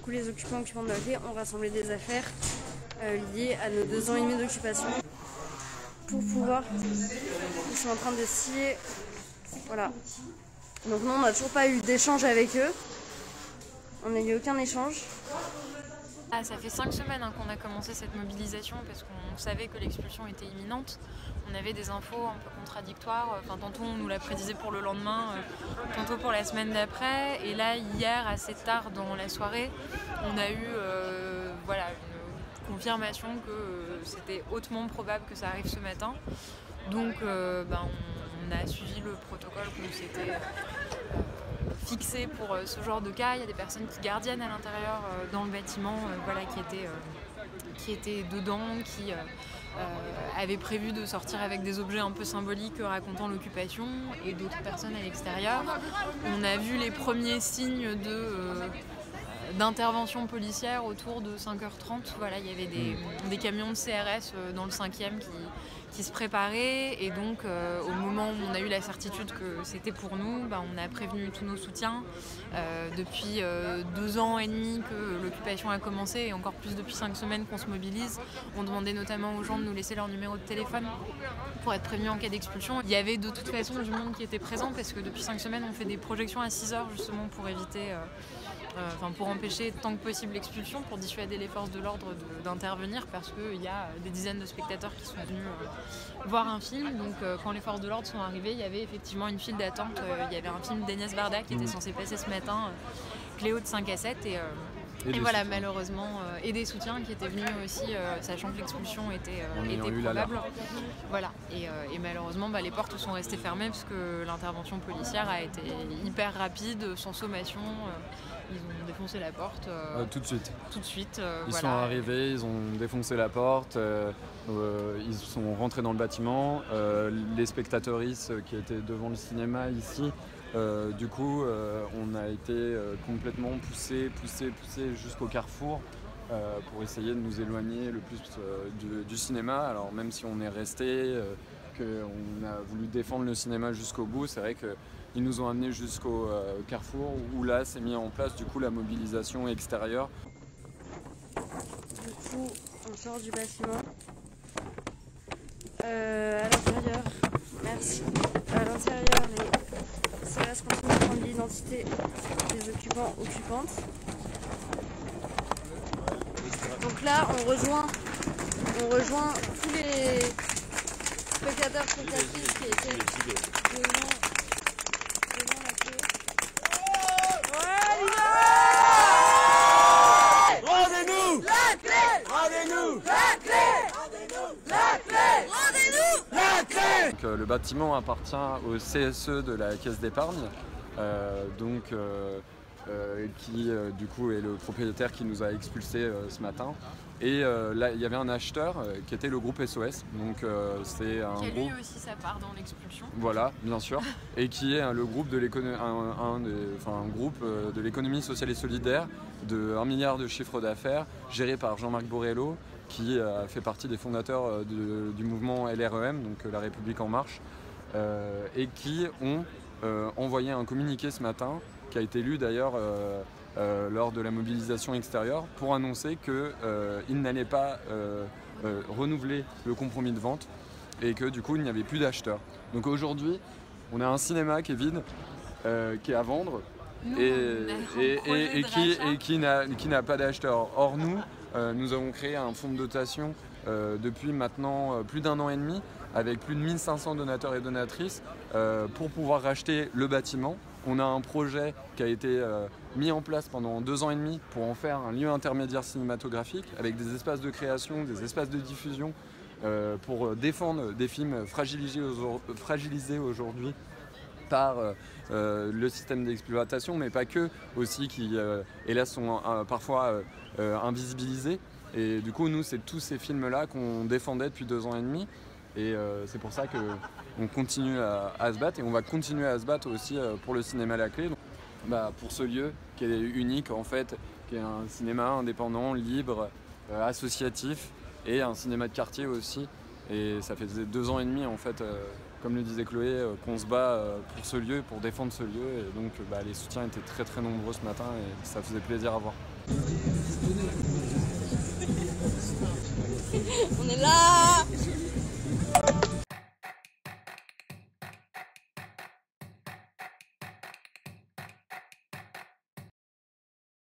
coup les occupants de la clé ont rassemblé des affaires liées à nos 2 ans et demi d'occupation pour pouvoir... Ils sont en train de scier... Voilà. Donc nous on n'a toujours pas eu d'échange avec eux. On n'a eu aucun échange. Ah, ça fait 5 semaines qu'on a commencé cette mobilisation parce qu'on savait que l'expulsion était imminente. On avait des infos un peu contradictoires. Enfin, tantôt on nous l'a prédisé pour le lendemain, tantôt pour la semaine d'après. Et là, hier, assez tard dans la soirée, on a eu voilà, une confirmation que c'était hautement probable que ça arrive ce matin. Donc on a suivi le protocole qu'on s'était fixé pour ce genre de cas. Il y a des personnes qui gardiennent à l'intérieur dans le bâtiment voilà, qui étaient dedans, qui avaient prévu de sortir avec des objets un peu symboliques racontant l'occupation, et d'autres personnes à l'extérieur. On a vu les premiers signes d'intervention policière autour de 5h30. Voilà, il y avait des camions de CRS dans le 5e qui se préparaient, et donc au moment où on a eu la certitude que c'était pour nous, on a prévenu tous nos soutiens. Depuis 2 ans et demi que l'occupation a commencé, et encore plus depuis 5 semaines qu'on se mobilise, on demandait notamment aux gens de nous laisser leur numéro de téléphone pour être prévenus en cas d'expulsion. Il y avait de toute façon du monde qui était présent parce que depuis 5 semaines on fait des projections à 6h justement pour éviter... pour empêcher tant que possible l'expulsion, pour dissuader les forces de l'ordre d'intervenir, parce qu'il y a des dizaines de spectateurs qui sont venus voir un film. Donc quand les forces de l'ordre sont arrivées, il y avait effectivement une file d'attente. Il y avait un film d'Agnès Varda qui était censé passer ce matin, Cléo de 5 à 7, et voilà, malheureusement, et des soutiens qui étaient venus aussi, sachant que l'expulsion était probable. Voilà. Et malheureusement, les portes sont restées fermées parce que l'intervention policière a été hyper rapide, sans sommation. Ils ont défoncé la porte. Tout de suite. Tout de suite. Ils sont arrivés, ils ont défoncé la porte, ils sont rentrés dans le bâtiment. Les spectatrices qui étaient devant le cinéma ici, du coup, on a été complètement poussés jusqu'au carrefour pour essayer de nous éloigner le plus du cinéma. Alors même si on est resté, qu'on a voulu défendre le cinéma jusqu'au bout, c'est vrai qu'ils nous ont amenés jusqu'au carrefour où là s'est mis en place du coup la mobilisation extérieure. Du coup, on sort du bâtiment. À l'intérieur, merci. À l'intérieur, les CRS continuent de prendre l'identité des occupants, occupantes. Donc là, on rejoint tous les spectateurs, spectatrices qui étaient devant la queue. Rendez-nous la clé! Rendez-nous la clé! Rendez-nous la clé! Rendez-nous la clé! Donc, le bâtiment appartient au CSE de la Caisse d'épargne, qui du coup est le propriétaire qui nous a expulsés ce matin. Et là, il y avait un acheteur qui était le groupe SOS. Donc c'est un qui a groupe... lui aussi sa part dans l'expulsion. Voilà, bien sûr. Et qui est le groupe de un groupe de l'économie sociale et solidaire de 1 milliard de chiffre d'affaires, géré par Jean-Marc Borrello, qui fait partie des fondateurs du mouvement LREM, donc La République En Marche, et qui ont envoyé un communiqué ce matin, qui a été lu d'ailleurs lors de la mobilisation extérieure, pour annoncer qu'ils n'allaient pas renouveler le compromis de vente et que du coup il n'y avait plus d'acheteurs. Donc aujourd'hui, on a un cinéma qui est vide, qui est à vendre, et qui n'a pas d'acheteurs. Or nous avons créé un fonds de dotation depuis maintenant plus d'1 an et demi, avec plus de 1500 donateurs et donatrices, pour pouvoir racheter le bâtiment. On a un projet qui a été mis en place pendant 2 ans et demi pour en faire un lieu intermédiaire cinématographique, avec des espaces de création, des espaces de diffusion, pour défendre des films fragilisés aujourd'hui par le système d'exploitation, mais pas que, aussi qui hélas sont parfois invisibilisés. Et du coup, nous, c'est tous ces films-là qu'on défendait depuis 2 ans et demi. Et c'est pour ça qu'on continue à se battre, et on va continuer à se battre aussi pour le cinéma La Clé. Donc, pour ce lieu qui est unique en fait, qui est un cinéma indépendant, libre, associatif, et un cinéma de quartier aussi. Et ça fait 2 ans et demi en fait comme le disait Chloé, qu'on se bat pour ce lieu, pour défendre ce lieu. Et donc les soutiens étaient très très nombreux ce matin et ça faisait plaisir à voir. On est là!